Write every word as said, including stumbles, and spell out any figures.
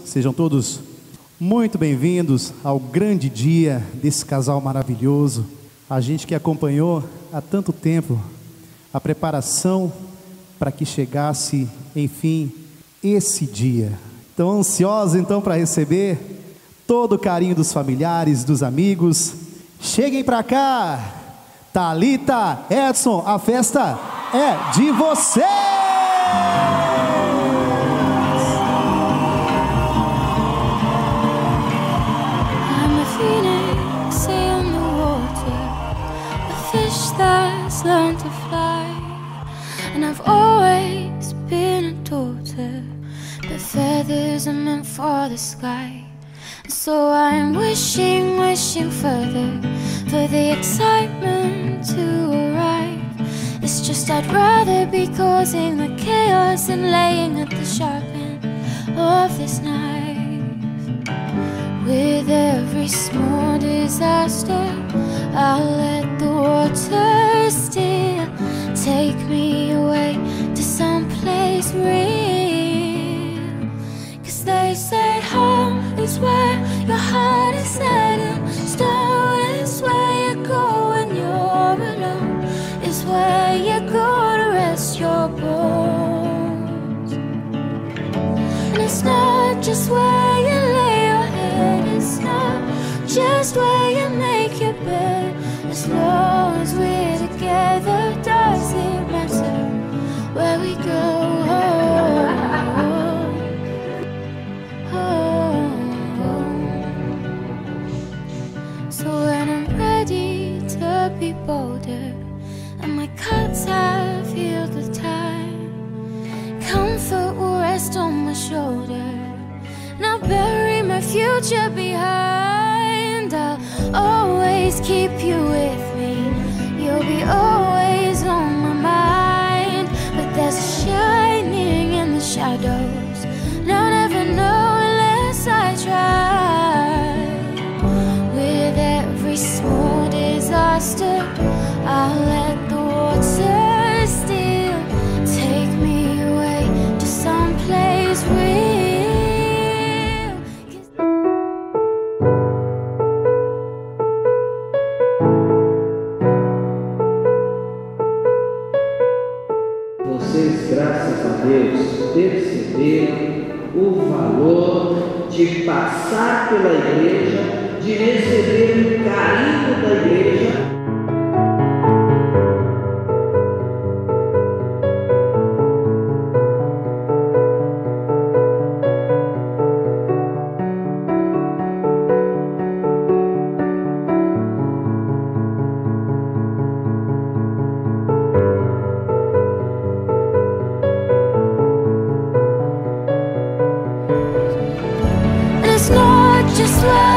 Sejam todos muito bem-vindos ao grande dia desse casal maravilhoso. A gente que acompanhou há tanto tempo a preparação para que chegasse, enfim, esse dia. Tão ansiosos então para receber todo o carinho dos familiares, dos amigos. Cheguem para cá, Thalita, Edson, a festa é de vocês! That's learned to fly, and I've always been a daughter, but feathers are meant for the sky. So I'm wishing, wishing further for the excitement to arrive. It's just I'd rather be causing the chaos than laying at the sharp end of this knife. With every small disaster, I'll let the water still take me away to some place real. Cause they say home is where your heart is set, and stone is where you go when you're alone, is where you go to rest your bones. And it's not just where you lay your head, it's not just where you make your bed. As long as we're together, does it matter where we go? Oh, oh, oh. So when I'm ready to be bolder, and my cuts have healed with time, comfort will rest on my shoulder, and I'll bury my future behind. I'll always keep you with me, you'll be always on my mind. But there's a shining in the shadows, and I'll never know unless I try. With every small disaster, I'll let the water still take me away to some place real. Vocês, graças a Deus, perceberam o valor de passar pela igreja, de receber o carinho da igreja. Just